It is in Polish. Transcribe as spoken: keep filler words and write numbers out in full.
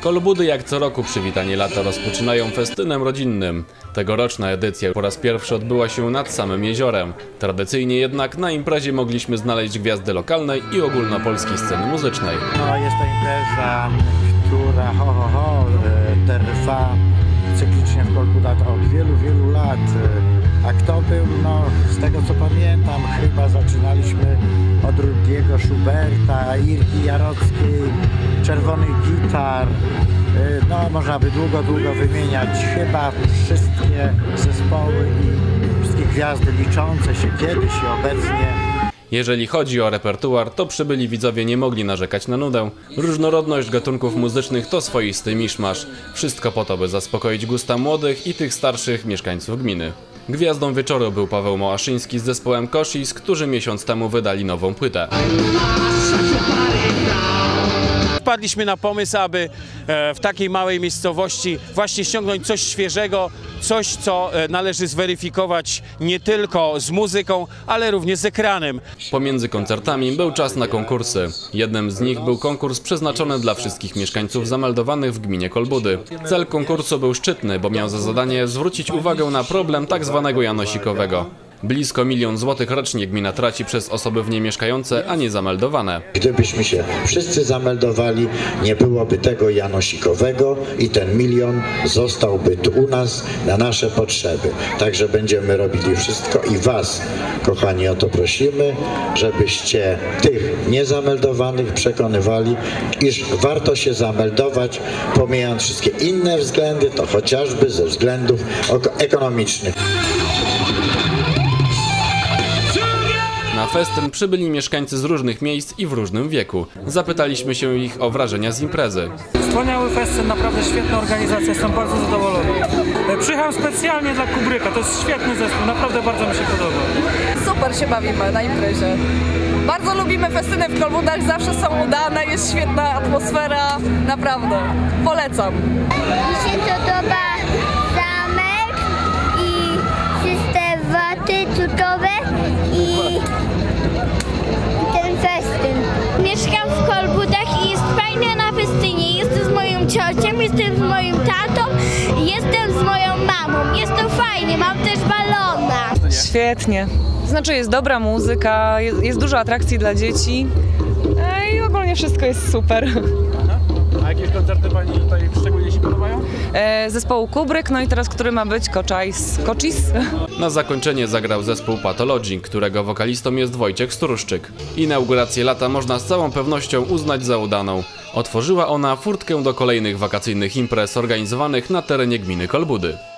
Kolbudy jak co roku przywitanie lata rozpoczynają festynem rodzinnym. Tegoroczna edycja po raz pierwszy odbyła się nad samym jeziorem. Tradycyjnie jednak na imprezie mogliśmy znaleźć gwiazdy lokalnej i ogólnopolskiej sceny muzycznej. No, jest to impreza, która ho, ho, ho, trwa cyklicznie w Kolbudach od wielu, wielu lat. A kto był, no z tego co pamiętam, chyba zaczynaliśmy od Rudiego Schuberta, Irki Jarockiej, Czerwonych Gitar. No można by długo, długo wymieniać chyba wszystkie zespoły i wszystkie gwiazdy liczące się kiedyś i obecnie. Jeżeli chodzi o repertuar, to przybyli widzowie nie mogli narzekać na nudę. Różnorodność gatunków muzycznych to swoisty miszmasz. Wszystko po to, by zaspokoić gusta młodych i tych starszych mieszkańców gminy. Gwiazdą wieczoru był Paweł Mołaszyński z zespołem Koszis, którzy miesiąc temu wydali nową płytę. Wpadliśmy na pomysł, aby w takiej małej miejscowości właśnie ściągnąć coś świeżego, coś, co należy zweryfikować nie tylko z muzyką, ale również z ekranem. Pomiędzy koncertami był czas na konkursy. Jednym z nich był konkurs przeznaczony dla wszystkich mieszkańców zameldowanych w gminie Kolbudy. Cel konkursu był szczytny, bo miał za zadanie zwrócić uwagę na problem tak zwanego janosikowego. Blisko milion złotych rocznie gmina traci przez osoby w niej mieszkające, a nie zameldowane. Gdybyśmy się wszyscy zameldowali, nie byłoby tego janosikowego i ten milion zostałby tu u nas na nasze potrzeby. Także będziemy robili wszystko i was, kochani, o to prosimy, żebyście tych niezameldowanych przekonywali, iż warto się zameldować, pomijając wszystkie inne względy, to chociażby ze względów ekonomicznych. Na festyn przybyli mieszkańcy z różnych miejsc i w różnym wieku. Zapytaliśmy się ich o wrażenia z imprezy. Wspaniały festyn, naprawdę świetna organizacja, jestem bardzo zadowolony. Przyjechałem specjalnie dla Kubryka, to jest świetny zespół, naprawdę bardzo mi się podoba. Super się bawimy na imprezie. Bardzo lubimy festyny w Kolbudach, zawsze są udane, jest świetna atmosfera, naprawdę. Polecam. Mi się podoba zamek i czyste waty cukrowe i ten festyn. Mieszkam w Kolbudach i jest fajnie na festynie. Jestem z moją ciocią, jestem z moim tatą, jestem z moją mamą. Jest to fajnie, mam też balona. Świetnie. Znaczy jest dobra muzyka, jest, jest dużo atrakcji dla dzieci i ogólnie wszystko jest super. A jakieś koncerty Pani tutaj szczególnie się podobają? E, zespołu Kubryk, no i teraz który ma być Koczajs, Koczis. Na zakończenie zagrał zespół Pathology, którego wokalistą jest Wojciech Struszczyk. Inaugurację lata można z całą pewnością uznać za udaną. Otworzyła ona furtkę do kolejnych wakacyjnych imprez organizowanych na terenie gminy Kolbudy.